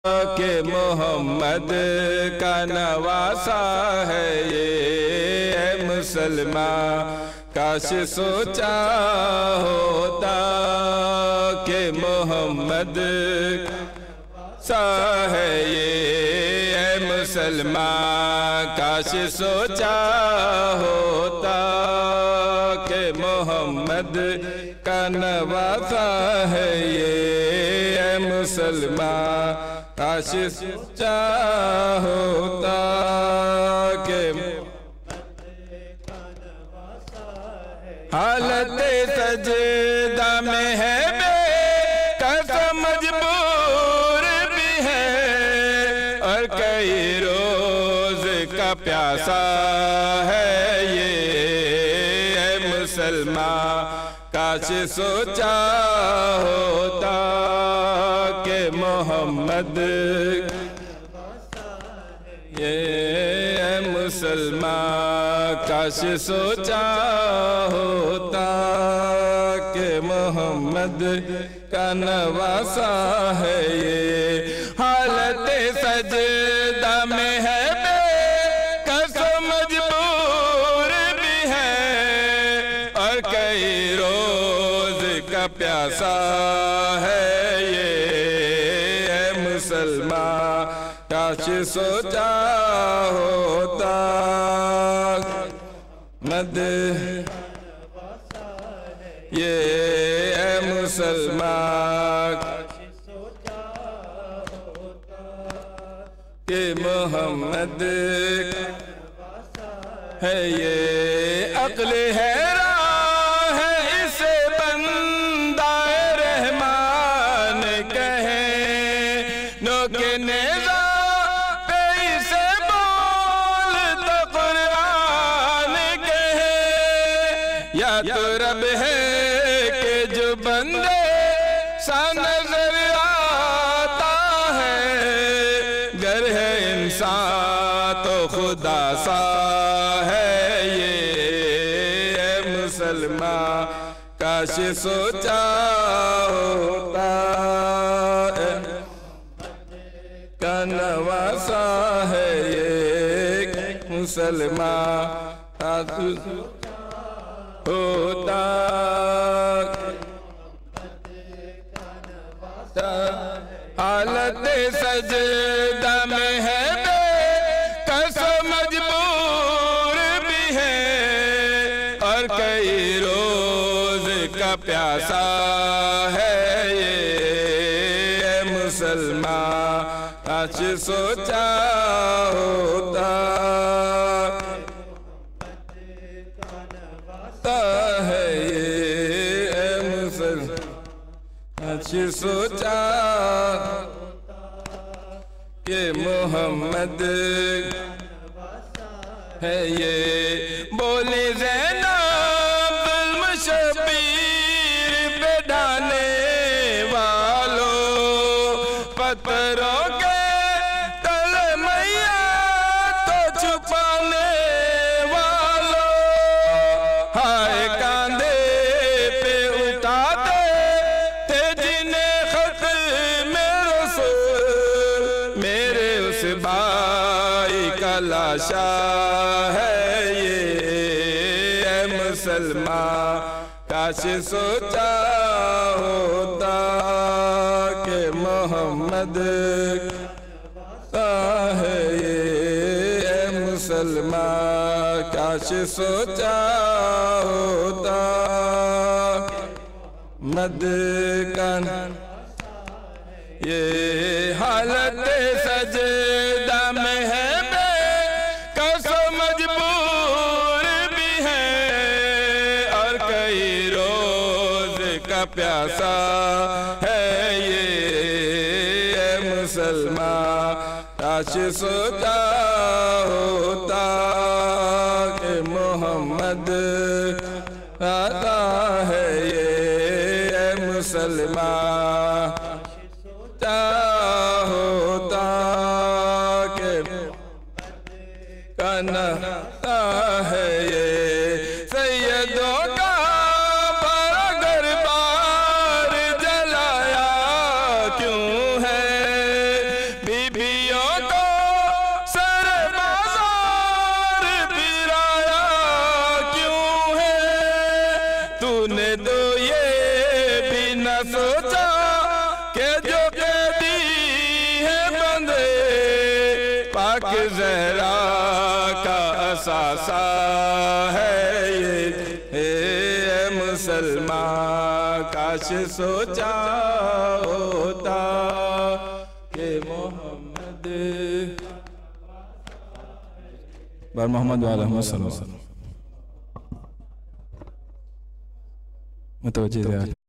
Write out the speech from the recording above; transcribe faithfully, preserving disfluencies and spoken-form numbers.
के मोहम्मद का नवासा है ये मुसलमान। काश सोचा होता के मोहम्मद सा है ये मुसलमान। काश सोचा होता के मोहम्मद का नवासा है ये मुसलमान। काश सोचा होता के हालत सजदा में है बेकस मजबूर भी है और कई रोज का प्यासा है ये मुसलमान। काश सोचा होता के मोहम्मद ये मुसलमान। काश सोचा होता के मोहम्मद का नवासा है ये। हालत सजदा में है बेकस मजबूर भी है और कई रोज का प्यासा है ये मुसलमान। काश सोचा होता मद ये मुसलमान के मोहम्मद है ये। अक्ल है राह है इसे बंदा रहमान कहे नो के नेज़ा तो रब है कि जो बंदे सा नजर आता है। गर है इंसान तो खुदा सा है ये मुसलमान। काश सोचा होता का नवासा है ये मुसलमान। होता हालत सजदा में है बेकस मजबूर भी है और कई रोज का प्यासा है ये मुसलमान। काश सोचा होता है ये मुसलमान। काश सोचा के मोहम्मद है ये। बोले ज़ैनब शबीर पे डाले वालों पत्थरों के तले मैया तो छुपाने वालों। हाय कांधे पे उठाते थे जिन्हें खत में रसूल। मेरे उस भाई का लाशा है ये मुसलमान। काश सोचा होता के मोहम्मद है ये मुसलमान। काश सोचा होता मद का ये। हालत सजदा में है बेकस मजबूर भी है और कई रोज का प्यासा है ये मुसलमान। काश सोचा होता के मोहम्मद आता है ये मुसलमान। होता के कहना है ये सैयदों का बरगर बार जलाया क्यों है। बीबियों को सर बाजार पिराया क्यों है? तूने तो ये भी न सोचा कि जो कैदी है बंदे पाक ज़हरा का असासा है ये। हे मुसलमान काश सोचा होता कि मोहम्मद बर मोहम्मद वाला मुतवज्जे